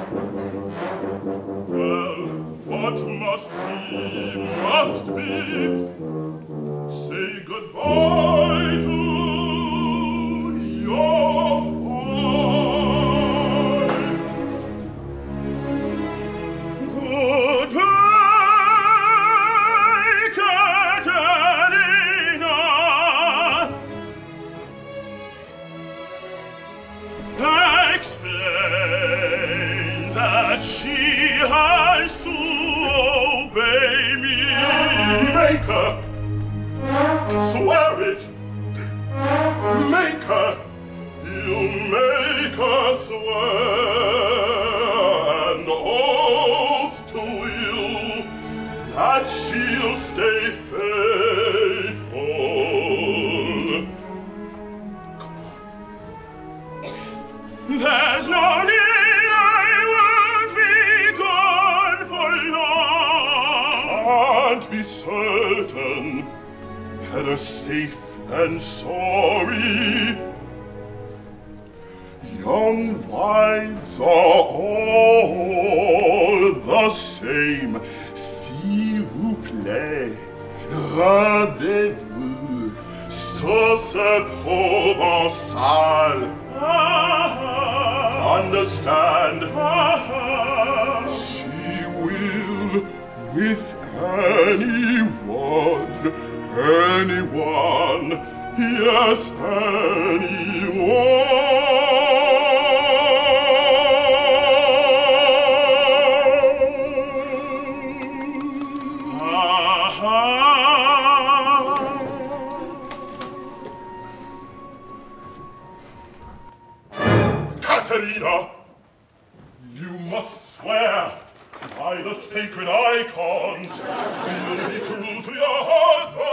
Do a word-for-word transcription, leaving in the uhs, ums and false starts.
Well, what must be, must be. Say goodbye to your wife. Goodbye, Katerina. Explain that she has to obey me. Make her swear it. Make her. You make her swear an oath to you that she'll stay faithful. There's no need, I won't be gone for long. Can't be certain, better safe than sorry. Young wives are all the same. S'il vous plaît, rendez-vous, sauce provençale. Understand? She will with anyone, anyone, yes, Katerina, you must swear by the sacred icons you'll be true to your husband.